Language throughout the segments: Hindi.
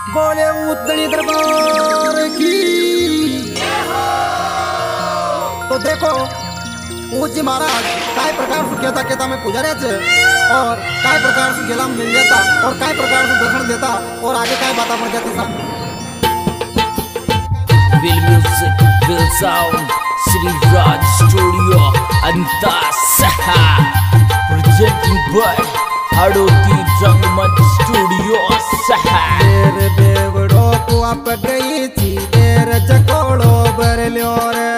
बोले उतनी दरबार की। तो देखो पूज्य महाराज काय प्रकार से कहता में पुजारे छे और काय प्रकार से गेला मिल जाता और काय प्रकार से दर्शन देता और आगे काय बात बढ़ जाती सब। Will music, will sound, Sri Raj Studio, Antasaha, presenting by Hadoti Rangmanch Studio, Saha. देर बेवड़ो को आप गई थी देर जकोड़ो बर ल्यो रे।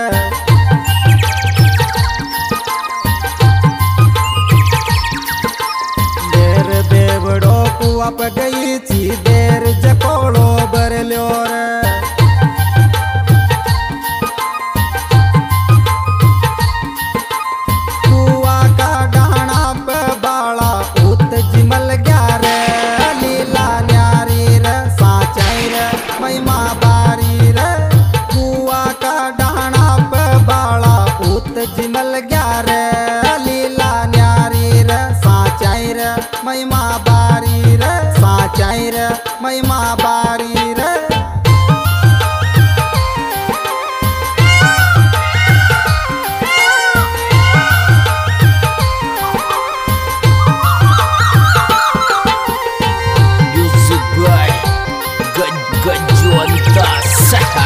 देर बेवड़ो को आप गई थी देर जकोड़ो बर ल्यो रे। जिमल ग्यार लीला न्यारी रे साचाई रे महिमा बारी रे साचाई रे महिमा बारी रे। Music by Gajju Antasaha.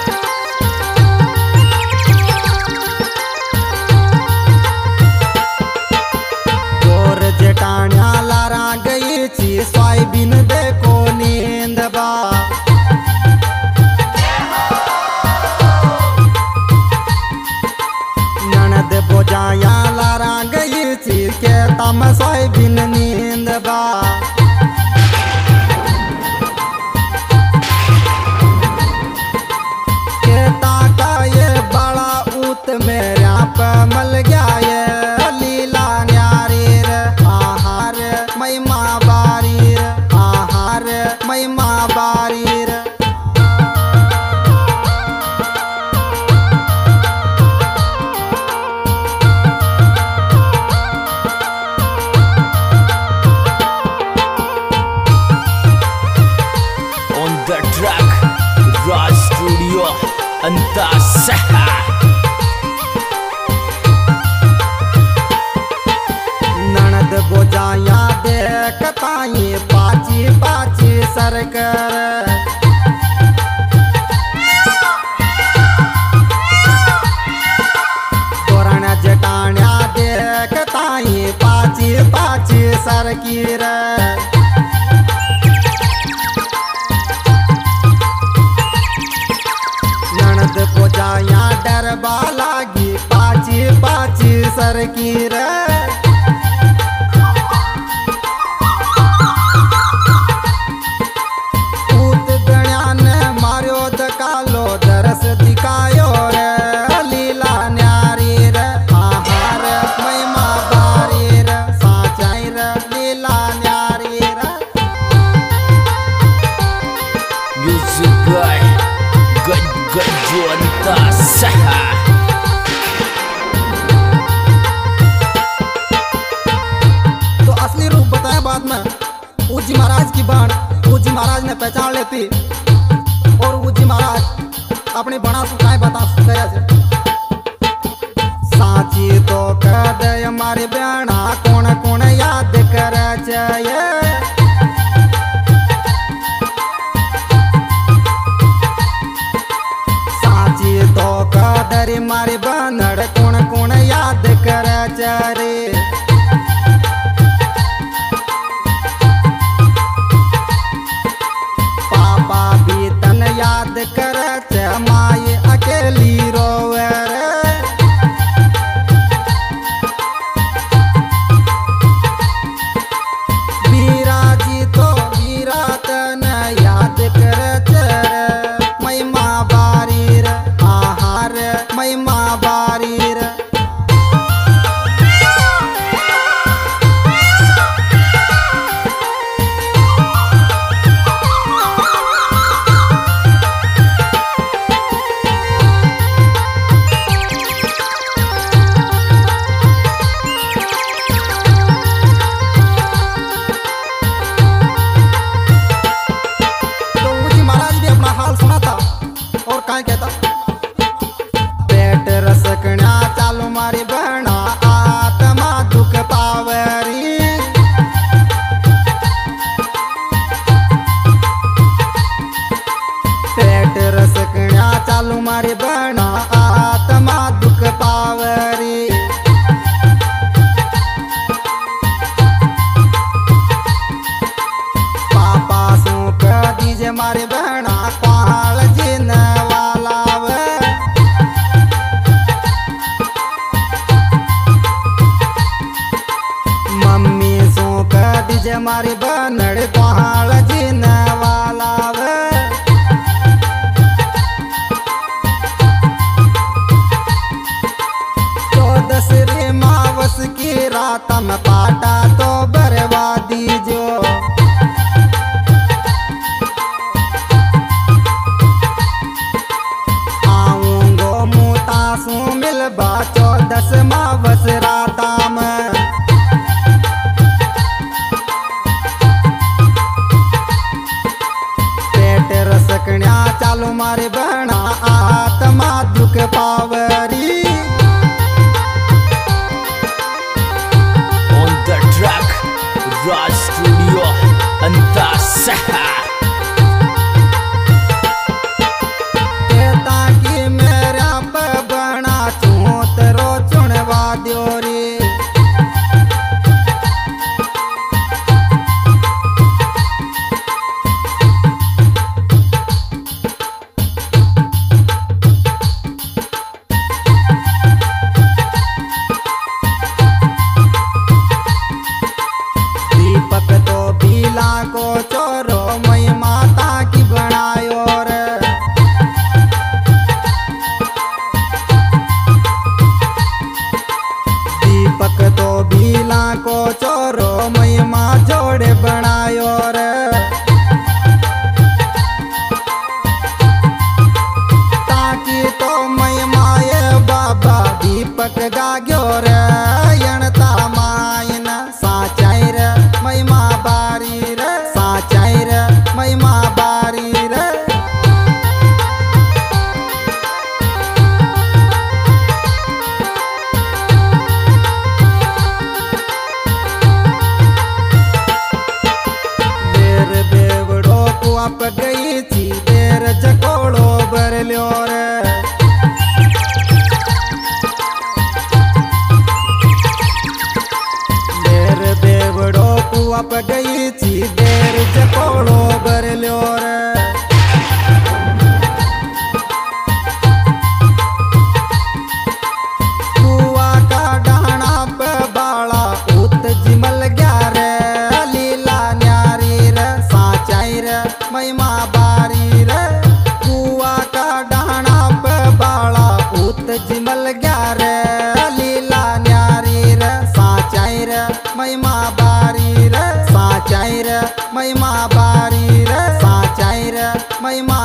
जेटाण्या लारा गई थी सोयाबीन देखो नींद बा। ननद बोजाया लारा गई थी के तम सोयाबीन नींद बा। केता का ये बड़ा ऊत मेरा पे मल गया ये लीला न्यारी रे आहार महिमा बारी रे आहार महिमा बारी रे। On the track, Raj Studio, Antasaha. ननद बोजाया देखताई पाची पाची सरकर। तोरण जटाण्या देखताई पाची पाची सरकीर। ननद बोजाया डरबा लागी पाची पाची सरकीर। कालो दरस दिखायो रे लीला न्यारी रे आहार महिमा बारी रे साचाई रे लीला न्यारी रे। Music by Gajju Antasaha. तो असली रूप बताया बाद में पूज्य महाराज की बाण पूज्य महाराज ने पहचान लेती और पूज्य महाराज अपनी बना सुखाए बता गया। साची तो कह दे हमारी बहना कौन कौन याद करे चाहिए। साची तो कह दे हमारी बहनड़ कौन कौन याद करे चाहिए। पापा भी तन याद करे माई अकेली रोवे रे। वीर मारी बहना आत्मा दुख पावरी। पापा सूप दीजे मारी बहना पहाड़ जिन वाला वे। मम्मी सूप दीजे मारी बनड़ पहाड़ जिन वाला वे। दसरे मावस की रात में पाटा तो बर्बादी जो। आऊंगो मोता सू मिलबा 14 मावस राता में। पेट रसकण्या चालू मारे बहना आत्मा दुख पावरी। Raj Studio Antasaha। कहता कि मेरा पे बना चूतरो चुनवा दियो रे। दीपक तो बीला को चोरो मई माता की बनायो रे। दीपक तो बीला को चोरो मई माँ जोड़े बनायो रे। ताकि तो मई माए बाबा दीपक गाग्यो रे। यणता माइन साचाई रे महिमा बारी रे। साचाई रे महिमा बारी रे। देर बेवड़ो कुआ पे गई थी देर जकोड़ो भर लियो रे। बेवड़ो कुआ पे गई थी देर जकोड़ो भर लियो रे। कुआ का डाना पे बाड़ा उत जिमल गया रे। लीला न्यारी रे साचाई रे महिमा बारी रे। कुआ का डाना पे बाड़ा उत जिमल गया रे। लीला न्यारी रे साचाई रे महिमा बारी रे। साचाई रे महिमा बारी रे। साचाई रे महिमा